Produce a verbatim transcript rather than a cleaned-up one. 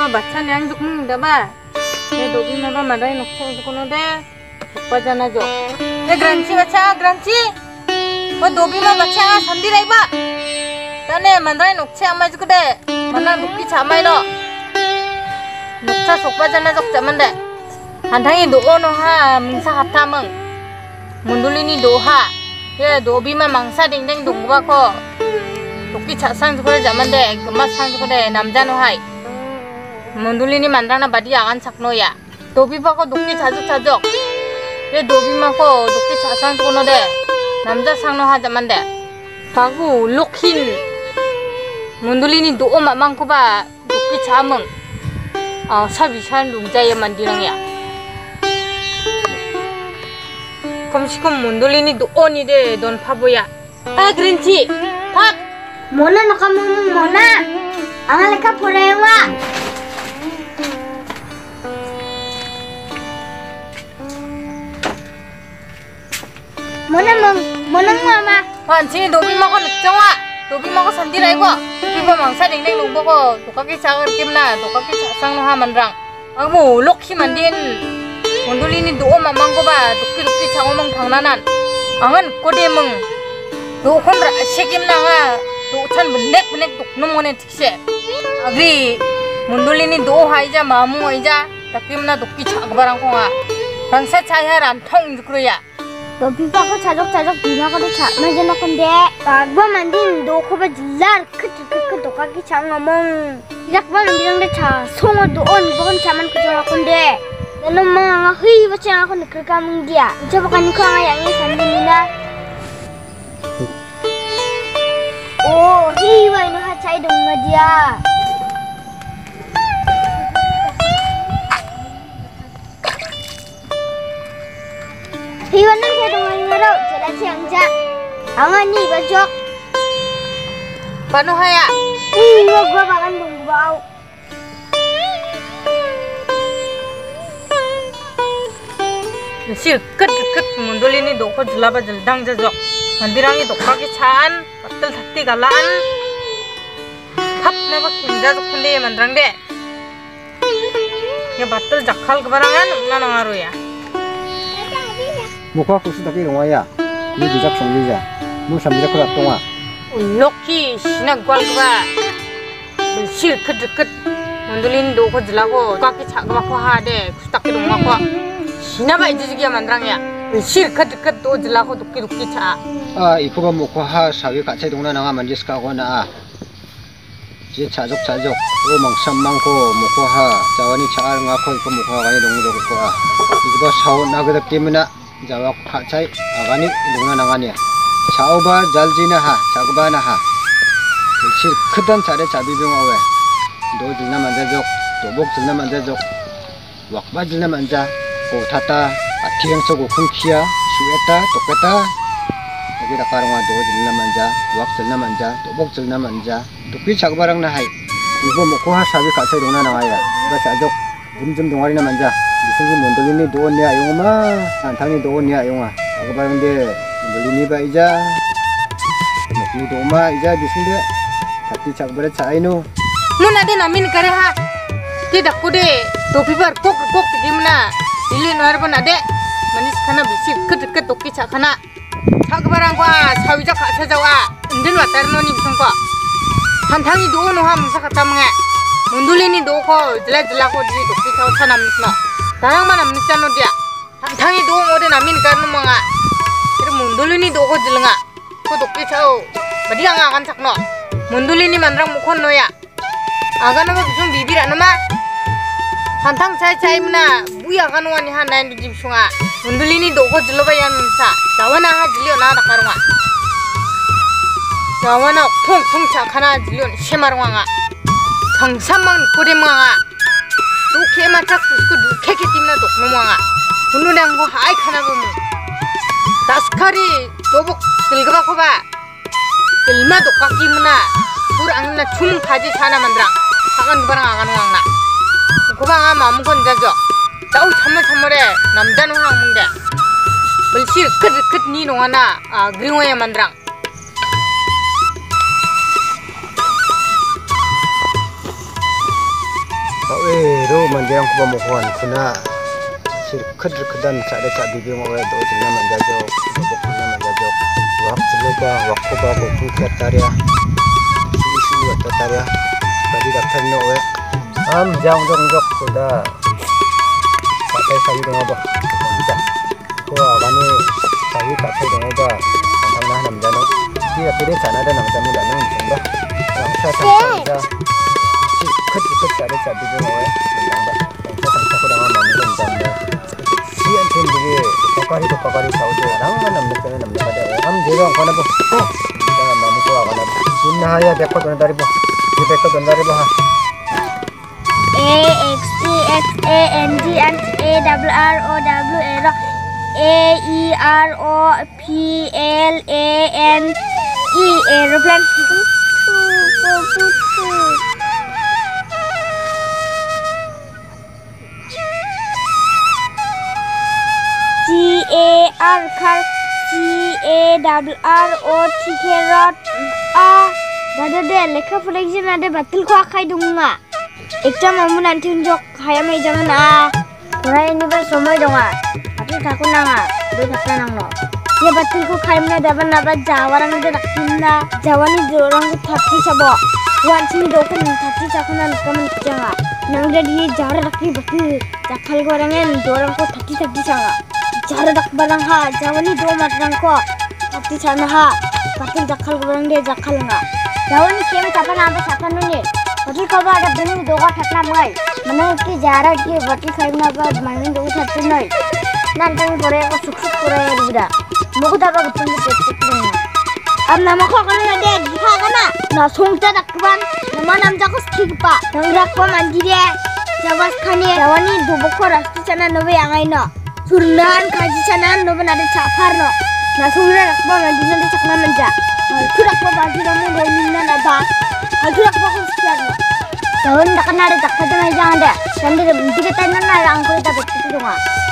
baca nih yang juk mung daba. Ya dobi mah ba madai noksa juk kono deh. Baca na jo. Ya granci baca granci. Ba dobi mah baca sandi rai ba. Tane madai noksa amai juk deh. Mana dobi camai lo. Noksa sok baca na jok jaman deh. Hantangi doo no ha mungsa kata mung. Munduli ni doha. Ya dobi mah mangsa ding ding dung ba ko. 도끼 차상 그래 자만데 그맛 상 그래 남자노 하이 몬둘리니 만다나 바디 야간 착노야 도비 바고 도끼 자주 자주 얘 도비 마고 도끼 차상 그노데 남자 상노 하자만데 바고 록힌 몬둘리니 도오 마망고 바 도끼 자멍 어 사비산 룽자에 만디랑야 검시kom 몬둘리니 도오니데 돈 파보야 아 그린치 밥 Mona nakamu Mona, ang alika purewa. Mona mong, Mona mama. 반지 노비 먹어 늑정아, 노비 먹어 산디라이고, 비바 망사 댕댕 농보고 독각기 작은 김나 독각기 작상노 하만랑, 아뭐 록히 만딘 원돌리니 노 마망고바 독기 독기 장어멍 방나난, 앙은 꼬리멍 노콘라 책임나가. 도찬 문넥 문넥 독놈원에 특세 아그리 문돌리니 도 하이자 마무 하이자 딱김나 독기 작바랑 콩아 방사 차야란 통 그러야 너 비바고 자족 자족 비나가도 참아지나 건데 bagba mandin do khoba jillar khit khit dokaki changamong jakba mandirang cha songo do on bon chaman kujara konde nanu manga hui bacha kon kirkamung dia coba kan ko nga yang sandinina Oh, hiwa ino hacai dong dia. Hiwa nang saya dong ngaro, jelas yang ja. Angan ni bajok. Pano haya? Hiwa gua bakan dong bau. Sir ket ket mundul ini doko jelaba jeldang jajok. Mandirangi dokaki chan, batal thatti galaan. Hap na bak kinja jokhande mandrang de. Ya batal jakhal kebarangan na nangaru ya. Muka kusi taki rumaya, ni bijak songlija, mu sambil kulat tonga. Loki sina gwal keba. Sir ket ket mundulin doko jelago, kaki chak bako hade, kustaki rumah ko. Sina ba ijiji ya mandrang ya. Sir ket ket do jelago duki duki cha. 아, 이거가 먹고 하 사위 같이 동네 나가 만지스 가거나 지 자족 자족 오 망삼 많고 먹고 하 자원이 잘 가고 이거 먹고 하가니 동네 좋고 아 이거 사오 나그다 때문에 자와 같이 아가니 동네 나가니 사오바 잘지나 하 자고바나 하 실 크던 차례 자비병 아왜 도 질나 만자족 도복 질나 만자족 왁바 질나 만자 오 타타 아티행 쏘고 쿵키야 시웨타 똑같다 kita karang ado jelna manja, wak jelna manja, tobok jelna manja, tukpi cak barang na hai. Ibu muko ha sabi kasai dona na ya. Baca jok, jum jum dongari na manja. Disini mondol ini doon ni ayong ma, antang ni doon ni ayong ah. Aku barang de, mondol ini ba ija, mukni doma ija disini de, tapi cak berat cak inu. Muna de namin kare ha, tidak kude, topi bar kok kok gimana? Ili nuar pun ade, manis kana bisi ket ket toki cak kana. 사그바랑 과 사위자 가사자와 은든 왔다는 놈이 무슨 거 한탕이 노노하 무사 갔다 멍에 문돌리니 노고 질라질라고 지 독기 타고 차남니스나 다랑만 남니스나 노디야 한탕이 노 오래 남인 가는 멍아 그래 문돌리니 노고 질릉아 그 독기 타고 어디가 아간 착노 문돌리니 만랑 무콘 노야 아가는 거 무슨 비비라는 마 한탕 차이차이무나 무이 아가는 와니 하나인 집숭아 문돌리니 노고 질러봐야 민사 자와나 하 질려 나다 가롱아 자와나 통통 착하나 질려 쉐마롱아 경삼망 꼬리망아 누케마 착수스고 누케케 띠나 독노망아 분노량 거 하이 카나 보면 다스카리 도복 들그바 코바 들마 독각기무나 불앙나 춤 가지 사나 만드랑 사간 그바랑 아가는 왕나 고방아 마음 건자죠 따우 참말 참말에 남자는 황문데 벌실 끝끝 니 농하나 아 그리워야 만드랑 Awe ro mandirang ko mokuan kuna sir khadr khadan chade cha bibi mo do jilna manjajo bok kuna manjajo wak jilba wak ko ba ko khat tarya isi wat tarya badi daktar no we am jang jong jok kuda pakai sayu dong ba bisa ko agani sayu pakai dong ba tang na nam jano dia pide chana da nang jamu da nang ba nang sa sa sa khất khất chả đấy chả đi đâu ấy mình đang bận cho thằng cháu đang làm mình đang làm si anh thêm cái có cái có có cái sáu triệu đang mà nằm được nằm được ada am jadi orang mana bu dah mamu ko agana sinna haya dekho don dari bu di dekho don dari bu A X E X A N G and A W R O W A A E R O P L A N E aeroplane C A R car C A W R O T carrot A dada de lekha flexion ade batil ko khai dunga ekta mamu nanti unjok khaya mai jangan a pura ini ba somai donga ati takun nanga do takna nangno ye batil ko khai mana daban nabra jawarang de rakinna jawani dorang ko thati sabo wanchi do ko thati sakuna kaman janga nangre di jawara rakhi batil jakhal gorangen dorang ko thati thati sanga jara dak barang ha jawani do matrang ko thati sana ha batil jakhal gorang de jakhal nga jawani keme tapa namba sakanu ni batil ko ba ada bini do ko thakna mai mane ki jara ki batil khaina ba mane do ko thati nai nan tang pore ko suk suk pore ruda mogu daba gutun de pek ni am nama ko kana de gha kana na songta dakban nama nam jako skik pa nang rak ko mandire jawas khane jawani do ko rasti chana nobe angai no surnan kaji chana nobe na de chafar no na sura rak ba mandina de chakna manja halku rak ba baji ramu do minna na ba halku rak ba ko skiyar no jawon dakana de dakka de mai jang de sande de mindi ke tan na rang ko ta betti dunga